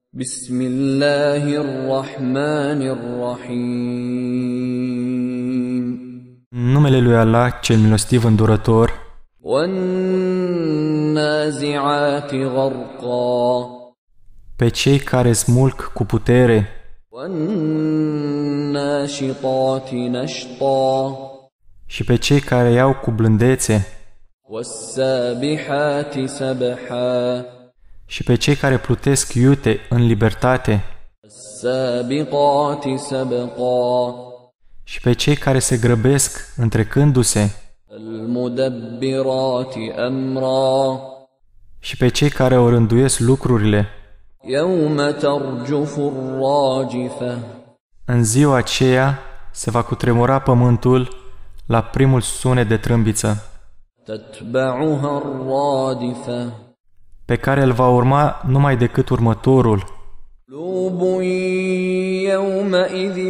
Bismillahirrahmanirrahim. În numele lui Allah, cel milostiv îndurător. وَالنَّازِعَاتِ غَرْقًا. Pe cei care smulg cu putere. وَالنَّاشِطَاتِ نَشْطًا. Și pe cei care iau cu blândețe. وَالسَّابِحَاتِ سَبْحًا. Și pe cei care plutesc iute în libertate. وَالسَّابِقَاتِ سَبْقًا. Și pe cei care se grăbesc întrecându-se. الْمُدَبِّرَاتِ أَمْرًا. Și pe cei care o rânduiesc lucrurile. يَوْمَ تَرْجُفُ الرَّاجِفَةُ. În ziua aceea se va cutremura pământul la primul sunet de trâmbiță, تَتْبَعُهَا الرَّادِفَةُ. pe care îl va urma numai decât următorul. قُلُوبٌ يَوْمَئِذٍ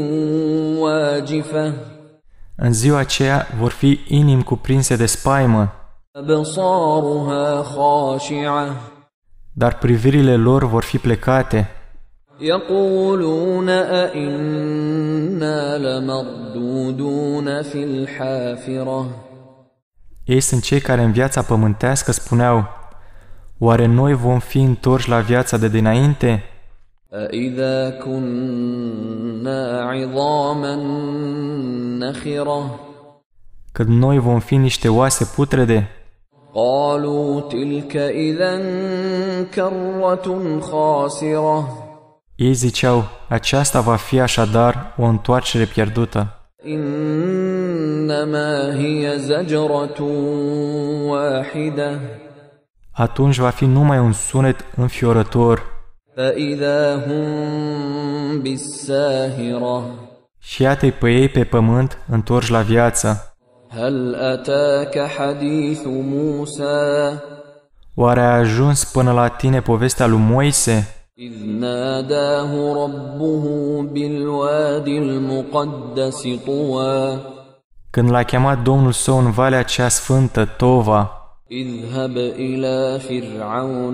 وَاجِفَةٌ. În ziua aceea vor fi inimi cuprinse de spaimă, أَبْصَارُهَا خَاشِعَةٌ. dar privirile lor vor fi plecate. يَقُولُونَ أَإِنَّا لَمَرْدُودُونَ فِي الْحَافِرَةِ. Ei sunt cei care în viața pământească spuneau: oare noi vom fi întorși la viața de dinainte? أَإِذَا كُنَّا عِظَامًا نَخِرَةً. Când noi vom fi niște oase putrede? قَالُوا تِلْكَ إِذًا كَرَّةٌ خَاسِرَةٌ. Ei ziceau: aceasta va fi așadar o întoarcere pierdută. إِنَّمَا هِيَ زَجْرَةٌ وَاحِدَةٌ. Atunci va fi numai un sunet înfiorător. فَإِذَا هُمْ بِالسَّاهِرَةِ. Și iată-i pe ei pe pământ întorși la viață. هَلْ أَتَاكَ حَدِيثُ مُوسَى. Oare a ajuns până la tine povestea lui Moise, إِذْ نَادَاهُ رَبُّهُ بِالْوَادِ الْمُقَدَّسِ طُوًى. când l-a chemat Domnul său în valea cea sfântă, Tova, اذهب إلى فرعون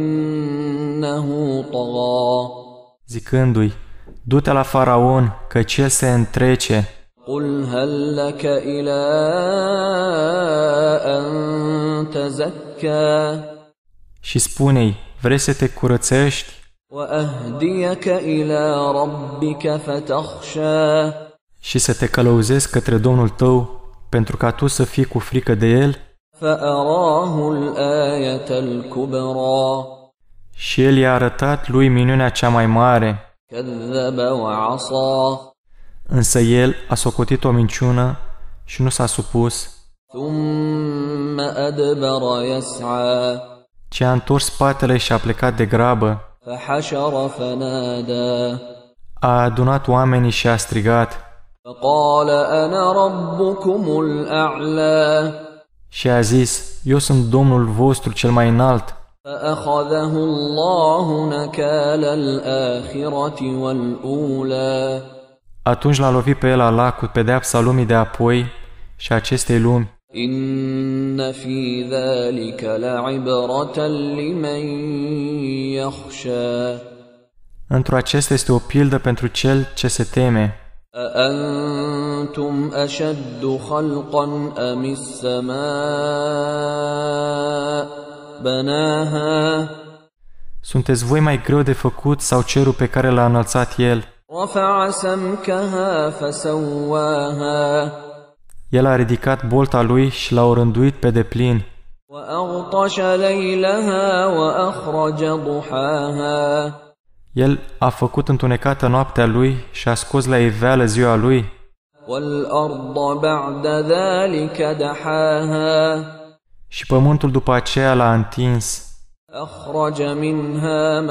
إنه طغى. zicându-i: du-te la Faraon, căci el se întrece. قل هل لك إلى أن تزكى. Și spune-i: vrei să te curățești وأهديك إلى ربك فتخشى. și să te călăuzezi către Domnul tău, pentru ca tu să fii cu frică de el? فأراه الآية الكبرى. Și el i-a arătat lui minunea cea mai mare. كذب وعصى. Însă el a socotit o minciună și nu s-a supus, ثم أدبر يسعى. ci a întors spatele și a plecat de grabă. فحشر فنادى. A adunat oamenii și a strigat فقال أنا ربكم الأعلى. și a zis: eu sunt Domnul vostru cel mai înalt. فأخذه الله نكال الآخرة والأولى. Atunci l-a lovit pe el Allah cu pedeapsa lumii de apoi și acestei lumi. إن في ذلك لعبرة لمن يخشى. Într-o acesta este o pildă pentru cel ce se teme. أأنتم أشد خلقا أم السماء بناها. Sunteți voi mai greu de făcut sau cerul pe care l-a înălțat el? رفع سمكها فسواها. El a ridicat bolta lui și l-a orânduit pe deplin. وأغطش ليلها وأخرج ضحاها. El a făcut întunecată noaptea lui și a scos la iveală ziua lui. وَالْأَرْضَ بَعْدَ ذَلِكَ دَحَاهَا. Și pământul după aceea l-a întins. أَخْرَجَ مِنْهَا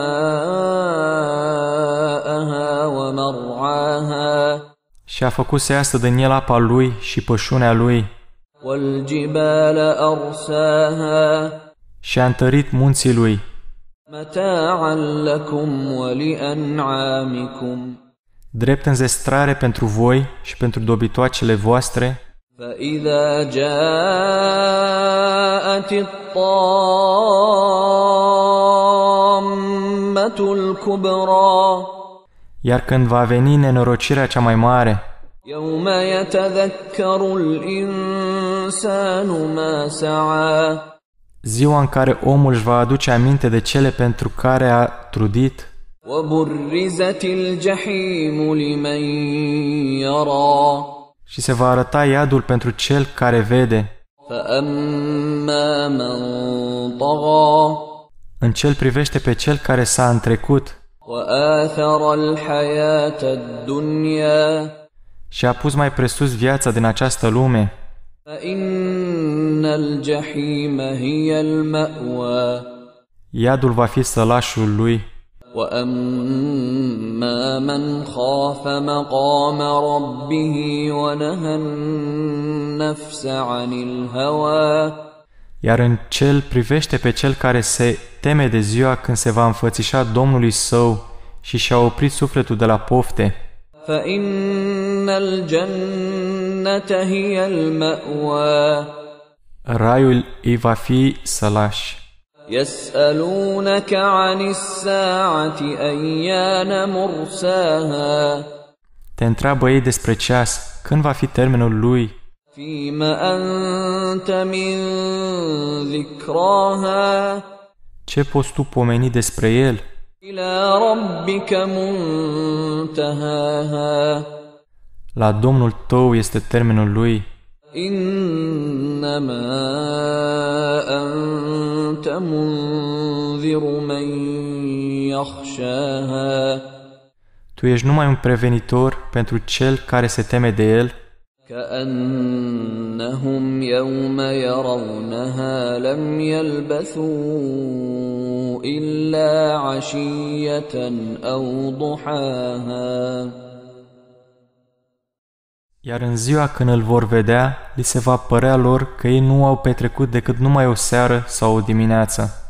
مَاءَهَا وَمَرْعَاهَا. Și a făcut să iasă din el apa lui și pășunea lui. وَالْجِبَالَ أَرْسَاهَا. Și a întărit munții lui. مَتَاعًا لَكُمْ وَلِأَنْعَامِكُمْ. Drept înzestrare pentru voi și pentru dobitoacele voastre. فَإِذَا جَاءَتِ الطَّامَّةُ الكبرى Iar când va veni nenorocirea cea mai mare, يوم يتذكر الإنسان ما سعى ziua în care omul își va aduce aminte de cele pentru care a trudit, وبرزت الجحيم لمن يرى și se va arăta iadul pentru cel care vede. فأما من طغى În cel privește pe cel care s-a întrecut وآثر الحياة الدنيا și a pus mai presus viața din această lume, فإن الجحيم هي المأوى iadul va fi sălașul lui. وأما من خاف مقام ربه ونهى النفس عن الهوى Iar în cel privește pe cel care se teme de ziua când se va înfățișa Domnului său și și-a oprit sufletul de la pofte, فإن الجنة هي المأوى raiul îi va fi sălaș. يسألونك عن الساعة أيان مرساها Te întreabă ei despre ceas, când va fi termenul lui, فيم أنت من ذكراها ce poți tu pomeni despre el? إلى ربك منتهاها La Domnul tău este termenul lui. إنما أنت منذر من يخشاها Tu ești numai un prevenitor pentru cel care se teme de el, كأنهم يوم يرونها لم يلبثوا إلا عشية أو ضحاها iar în ziua când îl vor vedea, li se va părea lor că ei nu au petrecut decât numai o seară sau o dimineață.